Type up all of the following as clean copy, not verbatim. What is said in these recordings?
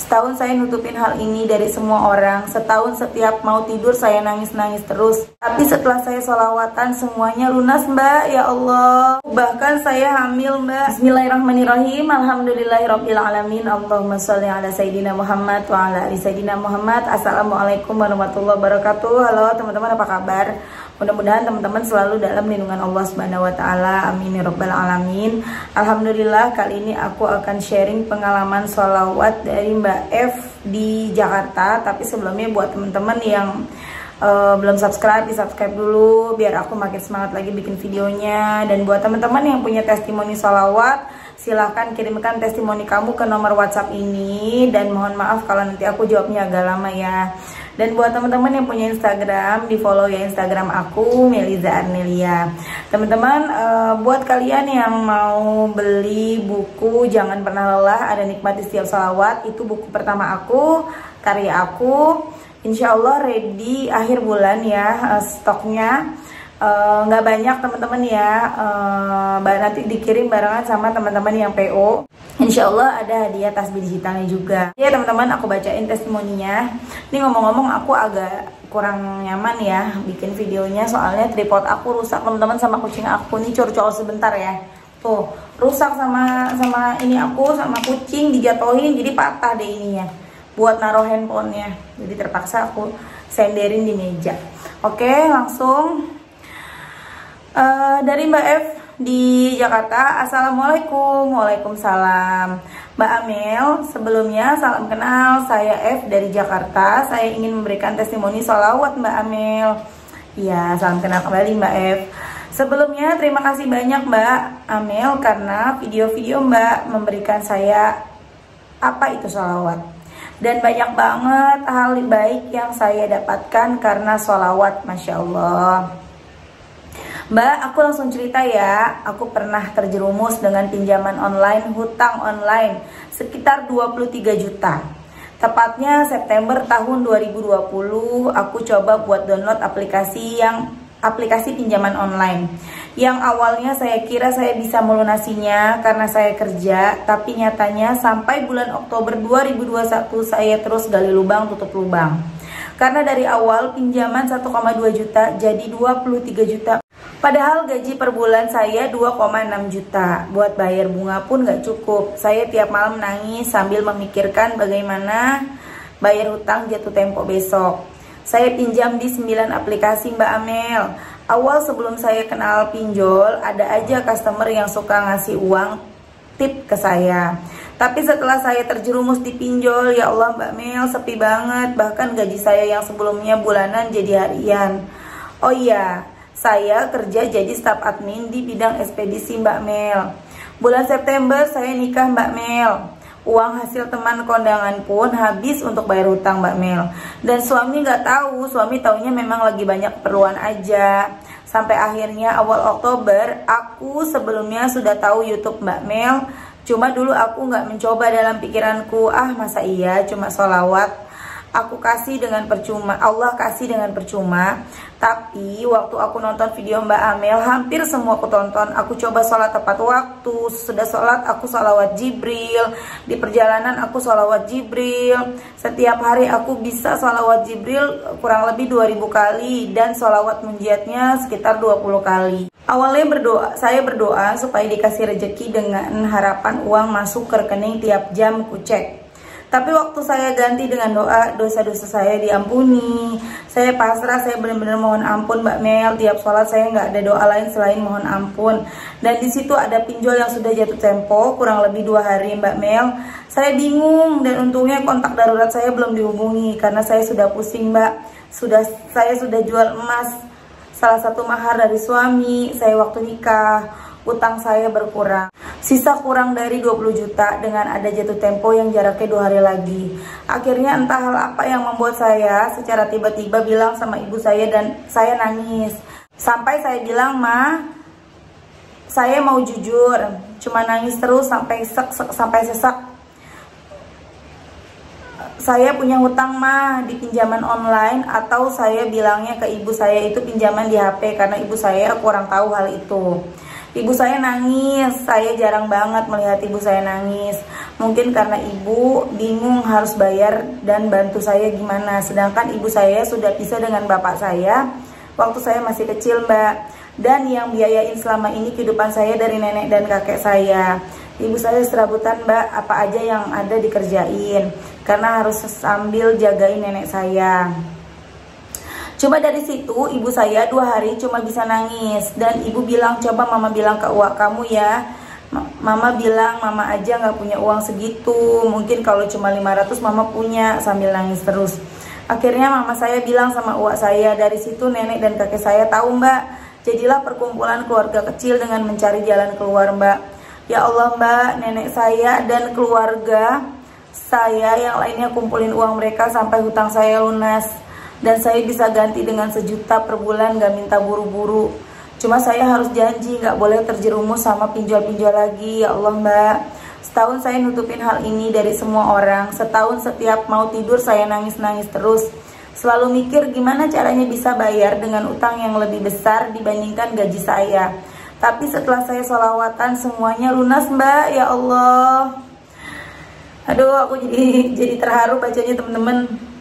Setahun saya nutupin hal ini dari semua orang. Setahun setiap mau tidur saya nangis-nangis terus. Tapi setelah saya sholawatan semuanya lunas mbak. Ya Allah. Bahkan saya hamil mbak. Bismillahirrahmanirrahim. Alhamdulillahirrabbilalamin. Allahumma sholli ala Sayyidina Muhammad wa ala ali Sayyidina Muhammad. Assalamualaikum warahmatullahi wabarakatuh. Halo teman-teman, apa kabar? Mudah-mudahan teman-teman selalu dalam lindungan Allah Subhanahu wa taala. Amin ya rabbal alamin. Alhamdulillah, kali ini aku akan sharing pengalaman sholawat dari Mbak F di Jakarta. Tapi sebelumnya buat teman-teman yang belum subscribe, di subscribe dulu biar aku makin semangat lagi bikin videonya. Dan buat teman-teman yang punya testimoni sholawat, silahkan kirimkan testimoni kamu ke nomor WhatsApp ini. Dan mohon maaf kalau nanti aku jawabnya agak lama ya. Dan buat teman-teman yang punya Instagram, di follow ya Instagram aku, Meliza Arnelia. Teman-teman, buat kalian yang mau beli buku Jangan Pernah Lelah, Ada Nikmat di Setiap Sholawat, itu buku pertama aku, karya aku. Insya Allah ready akhir bulan ya, stoknya nggak banyak teman-teman ya. Nanti dikirim barengan sama teman-teman yang PO. Insya Allah ada hadiah tasbih digitalnya juga. Ya teman-teman, aku bacain testimoninya. Ini ngomong-ngomong aku agak kurang nyaman ya bikin videonya, soalnya tripod aku rusak teman-teman sama kucing aku. Nih curcol sebentar ya. Tuh rusak sama ini aku sama kucing dijatuhin, jadi patah deh ininya buat naruh handphonenya. Jadi terpaksa aku senderin di meja. Oke, langsung dari Mbak F di Jakarta. Assalamualaikum. Waalaikumsalam. Mbak Amel, sebelumnya salam kenal, saya F dari Jakarta. Saya ingin memberikan testimoni sholawat Mbak Amel. Ya, salam kenal kembali Mbak F. Sebelumnya terima kasih banyak Mbak Amel karena video-video Mbak memberikan saya apa itu sholawat. Dan banyak banget hal baik yang saya dapatkan karena sholawat, Masya Allah. Mbak, aku langsung cerita ya. Aku pernah terjerumus dengan pinjaman online, hutang online sekitar 23 juta. Tepatnya September tahun 2020, aku coba buat download aplikasi pinjaman online. Yang awalnya saya kira saya bisa melunasinya karena saya kerja, tapi nyatanya sampai bulan Oktober 2021 saya terus gali lubang tutup lubang. Karena dari awal pinjaman 1,2 juta jadi 23 juta. Padahal gaji per bulan saya 2,6 juta. Buat bayar bunga pun gak cukup. Saya tiap malam nangis sambil memikirkan bagaimana bayar hutang jatuh tempo besok. Saya pinjam di 9 aplikasi Mbak Amel. Awal sebelum saya kenal pinjol, ada aja customer yang suka ngasih uang tip ke saya. Tapi setelah saya terjerumus di pinjol, ya Allah Mbak Mel, sepi banget. Bahkan gaji saya yang sebelumnya bulanan jadi harian. Oh iya, saya kerja jadi staf admin di bidang ekspedisi Mbak Mel. Bulan September saya nikah Mbak Mel. Uang hasil teman kondangan pun habis untuk bayar hutang Mbak Mel. Dan suami nggak tahu, suami taunya memang lagi banyak keperluan aja. Sampai akhirnya awal Oktober, aku sebelumnya sudah tahu YouTube Mbak Mel. Cuma dulu aku nggak mencoba dalam pikiranku, masa iya cuma sholawat aku kasih dengan percuma, Allah kasih dengan percuma. Tapi waktu aku nonton video Mbak Amel, hampir semua aku tonton. Aku coba sholat tepat waktu, sudah sholat aku sholawat Jibril. Di perjalanan aku sholawat Jibril. Setiap hari aku bisa sholawat Jibril kurang lebih 2000 kali. Dan sholawat munjiatnya sekitar 20 kali. Awalnya saya berdoa supaya dikasih rezeki dengan harapan uang masuk ke rekening tiap jam ku cek. Tapi waktu saya ganti dengan doa, dosa-dosa saya diampuni. Saya pasrah, saya benar-benar mohon ampun Mbak Mel. Tiap sholat saya nggak ada doa lain selain mohon ampun. Dan di situ ada pinjol yang sudah jatuh tempo, kurang lebih 2 hari Mbak Mel. Saya bingung dan untungnya kontak darurat saya belum dihubungi karena saya sudah pusing Mbak. Saya sudah jual emas, salah satu mahar dari suami saya waktu nikah. Utang saya berkurang, sisa kurang dari 20 juta dengan ada jatuh tempo yang jaraknya 2 hari lagi. Akhirnya entah hal apa yang membuat saya secara tiba-tiba bilang sama ibu saya dan saya nangis. Sampai saya bilang, Ma, saya mau jujur, cuma nangis terus sampai sesak. Saya punya hutang Ma di pinjaman online, atau saya bilangnya ke ibu saya itu pinjaman di HP karena ibu saya kurang tahu hal itu. Ibu saya nangis, saya jarang banget melihat ibu saya nangis. Mungkin karena ibu bingung harus bayar dan bantu saya gimana. Sedangkan ibu saya sudah pisah dengan bapak saya waktu saya masih kecil, Mbak. Dan yang biayain selama ini kehidupan saya dari nenek dan kakek saya. Ibu saya serabutan, Mbak, apa aja yang ada dikerjain. Karena harus sambil jagain nenek saya. Cuma dari situ ibu saya 2 hari cuma bisa nangis. Dan ibu bilang, coba mama bilang ke uak kamu ya. Mama bilang mama aja nggak punya uang segitu, mungkin kalau cuma 500 mama punya, sambil nangis terus. Akhirnya mama saya bilang sama uak saya. Dari situ nenek dan kakek saya tahu, Mbak. Jadilah perkumpulan keluarga kecil dengan mencari jalan keluar, Mbak. Ya Allah, Mbak, nenek saya dan keluarga saya yang lainnya kumpulin uang mereka sampai hutang saya lunas. Dan saya bisa ganti dengan 1 juta per bulan, gak minta buru-buru. Cuma saya harus janji gak boleh terjerumus sama pinjol-pinjol lagi. Ya Allah, Mbak, setahun saya nutupin hal ini dari semua orang. Setahun setiap mau tidur saya nangis-nangis terus. Selalu mikir gimana caranya bisa bayar dengan utang yang lebih besar dibandingkan gaji saya. Tapi setelah saya sholawatan semuanya lunas, Mbak. Ya Allah. Aduh, aku jadi terharu bacanya, teman-teman.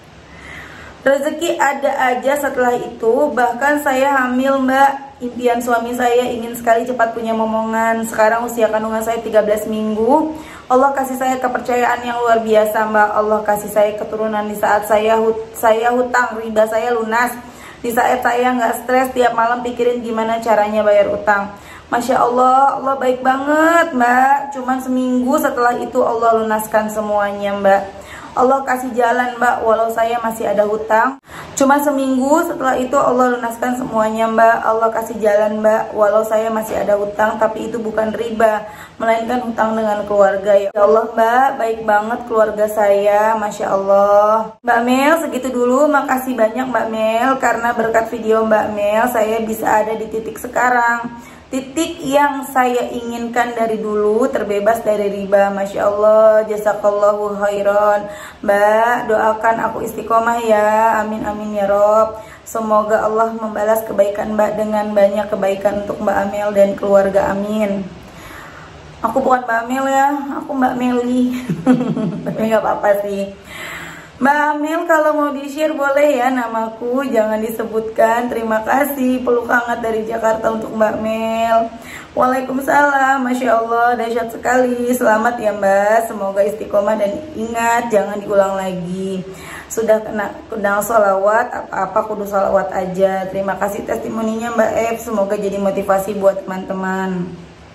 Rezeki ada aja setelah itu. Bahkan saya hamil, Mbak. Impian suami saya ingin sekali cepat punya momongan. Sekarang usia kandungan saya 13 minggu. Allah kasih saya kepercayaan yang luar biasa, Mbak. Allah kasih saya keturunan di saat saya hutang, riba saya lunas. Di saat saya nggak stres tiap malam pikirin gimana caranya bayar utang. Masya Allah, Allah baik banget, Mbak. Cuman seminggu setelah itu Allah lunaskan semuanya, Mbak. Allah kasih jalan, Mbak, walau saya masih ada hutang. Cuma seminggu setelah itu Allah lunaskan semuanya, Mbak. Allah kasih jalan, Mbak, walau saya masih ada hutang. Tapi itu bukan riba, melainkan hutang dengan keluarga. Ya Allah, Mbak, baik banget keluarga saya. Masya Allah. Mbak Mel, segitu dulu. Makasih banyak, Mbak Mel. Karena berkat video Mbak Mel, saya bisa ada di titik sekarang. Titik yang saya inginkan dari dulu, terbebas dari riba. Masya Allah, jazakallahu khairan. Mbak, doakan aku istiqomah ya. Amin amin ya Rob. Semoga Allah membalas kebaikan Mbak dengan banyak kebaikan untuk Mbak Amel dan keluarga. Amin. Aku bukan Mbak Amel ya, aku Mbak Meli. Tapi nggak apa-apa sih. Mbak Amel, kalau mau di-share boleh ya namaku, jangan disebutkan. Terima kasih, peluk hangat dari Jakarta untuk Mbak Mel. Waalaikumsalam, Masya Allah, dahsyat sekali. Selamat ya Mbak, semoga istiqomah dan ingat jangan diulang lagi. Sudah kenal sholawat, apa-apa kudu sholawat aja. Terima kasih testimoninya Mbak F, semoga jadi motivasi buat teman-teman.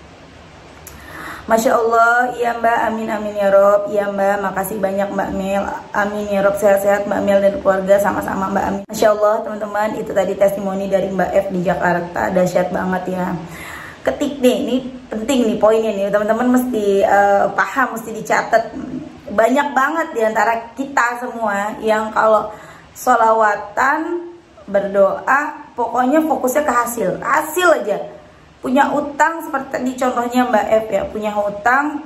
Masya Allah, iya Mbak, amin amin ya Rob. Iya Mbak, makasih banyak Mbak Mel. Amin ya Rob, sehat-sehat Mbak Mel dan keluarga, sama-sama Mbak Amin. Masya Allah teman-teman, itu tadi testimoni dari Mbak F di Jakarta, dahsyat banget ya. Ketik nih, ini penting nih poinnya nih, teman-teman mesti paham, mesti dicatat. Banyak banget diantara kita semua yang kalau sholawatan, berdoa, pokoknya fokusnya ke hasil aja. Punya utang seperti tadi contohnya Mbak F ya, punya utang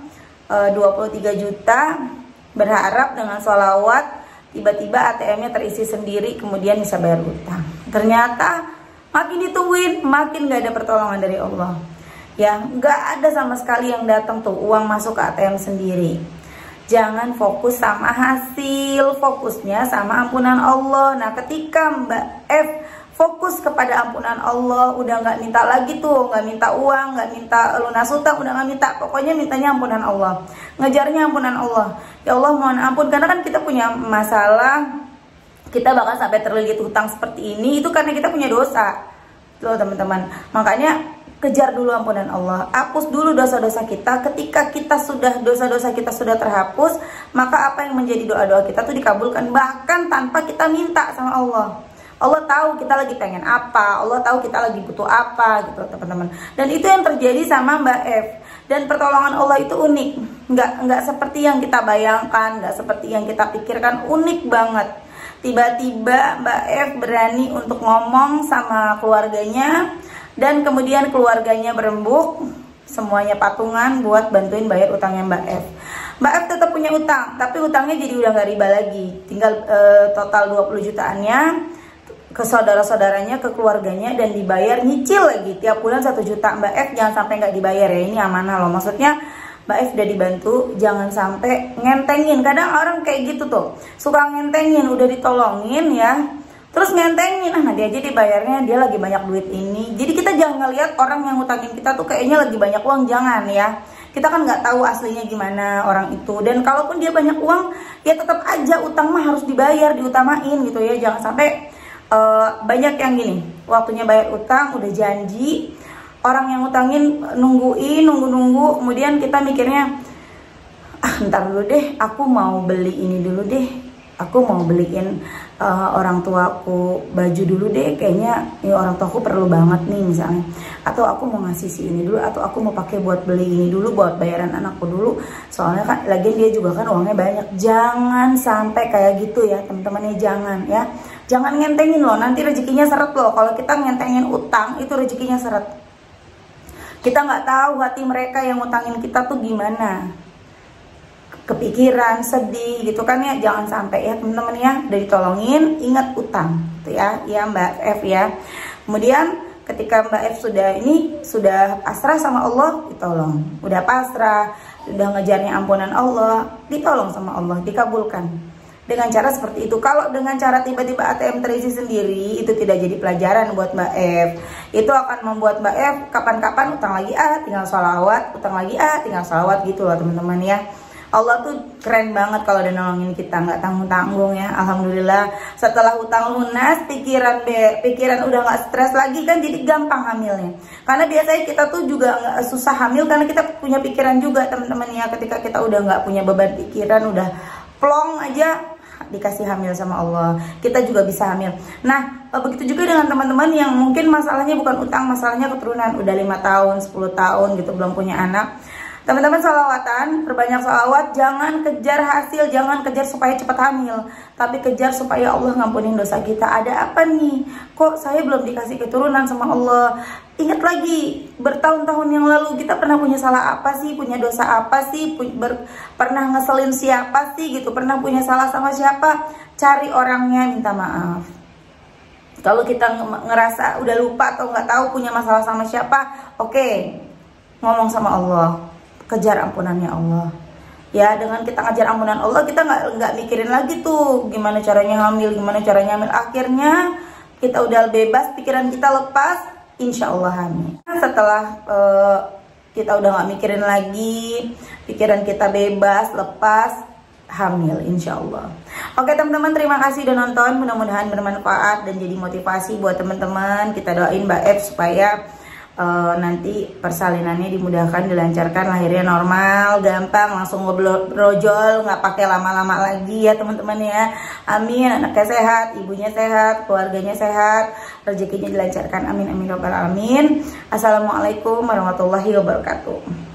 23 juta, berharap dengan sholawat tiba-tiba ATM-nya terisi sendiri, kemudian bisa bayar utang. Ternyata makin ditungguin makin gak ada pertolongan dari Allah ya, gak ada sama sekali yang datang tuh uang masuk ke ATM sendiri. Jangan fokus sama hasil, fokusnya sama ampunan Allah. Nah ketika Mbak F fokus kepada ampunan Allah, udah nggak minta lagi tuh, nggak minta uang, nggak minta lunas hutang, udah nggak minta, pokoknya mintanya ampunan Allah, ngejarnya ampunan Allah. Ya Allah mohon ampun, karena kan kita punya masalah, kita bakal sampai terlilit hutang seperti ini, itu karena kita punya dosa loh teman-teman. Makanya kejar dulu ampunan Allah, hapus dulu dosa-dosa kita. Ketika kita sudah dosa-dosa kita sudah terhapus, maka apa yang menjadi doa-doa kita tuh dikabulkan, bahkan tanpa kita minta sama Allah. Allah tahu kita lagi pengen apa, Allah tahu kita lagi butuh apa gitu teman-teman. Dan itu yang terjadi sama Mbak F. Dan pertolongan Allah itu unik, nggak seperti yang kita bayangkan, nggak seperti yang kita pikirkan, unik banget. Tiba-tiba Mbak F berani untuk ngomong sama keluarganya, dan kemudian keluarganya berembuk, semuanya patungan buat bantuin bayar utangnya Mbak F. Mbak F tetap punya utang, tapi utangnya jadi udah nggak riba lagi, tinggal total 20 jutaannya ke saudara-saudaranya, ke keluarganya, dan dibayar nyicil lagi tiap bulan 1 juta. Mbak F jangan sampai nggak dibayar ya, ini amanah loh. Maksudnya Mbak Mbak F udah dibantu, jangan sampai ngentengin. Kadang orang kayak gitu tuh, suka ngentengin, udah ditolongin ya, terus ngentengin, nanti aja dibayarnya, dia lagi banyak duit ini. Jadi kita jangan ngeliat orang yang ngutangin kita tuh kayaknya lagi banyak uang, jangan ya. Kita kan nggak tahu aslinya gimana orang itu. Dan kalaupun dia banyak uang, ya tetap aja utang mah harus dibayar, diutamain gitu ya. Jangan sampai banyak yang gini, waktunya bayar utang udah janji, orang yang ngutangin nungguin, nunggu, kemudian kita mikirnya, ntar dulu deh, aku mau beli ini dulu deh, aku mau beliin orang tuaku baju dulu deh, kayaknya ini orang tuaku perlu banget nih misalnya, atau aku mau ngasih si ini dulu, atau aku mau pakai buat beli ini dulu, buat bayaran anakku dulu, soalnya kan lagian dia juga kan uangnya banyak. Jangan sampai kayak gitu ya teman-temannya, jangan ya, jangan ngentengin loh, nanti rezekinya seret loh. Kalau kita ngentengin utang itu rezekinya seret. Kita nggak tahu hati mereka yang ngutangin kita tuh gimana, kepikiran, sedih gitu kan ya. Jangan sampai ya teman-teman ya, udah ditolongin, ingat utang gitu ya, ya Mbak F ya. Kemudian ketika Mbak F sudah pasrah sama Allah, ditolong. Udah pasrah, udah ngejarnya ampunan Allah, ditolong sama Allah, dikabulkan. Dengan cara seperti itu. Kalau dengan cara tiba-tiba ATM terisi sendiri, itu tidak jadi pelajaran buat Mbak F. Itu akan membuat Mbak F kapan-kapan utang lagi tinggal sholawat, utang lagi tinggal sholawat gitu loh teman-teman ya. Allah tuh keren banget kalau udah nolongin kita, nggak tanggung-tanggung ya. Alhamdulillah setelah utang lunas, pikiran udah nggak stres lagi kan, jadi gampang hamilnya. Karena biasanya kita tuh juga nggak susah hamil karena kita punya pikiran juga teman-teman ya. Ketika kita udah nggak punya beban pikiran, udah plong aja, dikasih hamil sama Allah, kita juga bisa hamil. Nah begitu juga dengan teman-teman yang mungkin masalahnya bukan utang, masalahnya keturunan, udah 5 tahun 10 tahun gitu belum punya anak. Teman-teman sholawatan, perbanyak sholawat, jangan kejar hasil, jangan kejar supaya cepat hamil, tapi kejar supaya Allah ngampunin dosa kita. Ada apa nih, kok saya belum dikasih keturunan sama Allah? Ingat lagi, bertahun-tahun yang lalu kita pernah punya salah apa sih, punya dosa apa sih, pernah ngeselin siapa sih gitu, pernah punya salah sama siapa, cari orangnya, minta maaf. Kalau kita ngerasa udah lupa atau nggak tahu punya masalah sama siapa, oke, ngomong sama Allah, kejar ampunannya Allah ya. Dengan kita ngajar ampunan Allah, kita nggak mikirin lagi tuh gimana caranya hamil, akhirnya kita udah bebas, pikiran kita lepas, insya Allah hamil. Setelah kita udah nggak mikirin lagi, pikiran kita bebas, lepas, hamil insya Allah. Oke teman-teman, terima kasih udah nonton, mudah-mudahan bermanfaat dan jadi motivasi buat teman-teman. Kita doain Mbak F supaya nanti persalinannya dimudahkan, dilancarkan, lahirnya normal, gampang, langsung ngobrol, nggak pakai lama-lama lagi ya teman-teman ya. Amin, anaknya sehat, ibunya sehat, keluarganya sehat, rezekinya dilancarkan, amin amin robbal alamin. Assalamualaikum warahmatullahi wabarakatuh.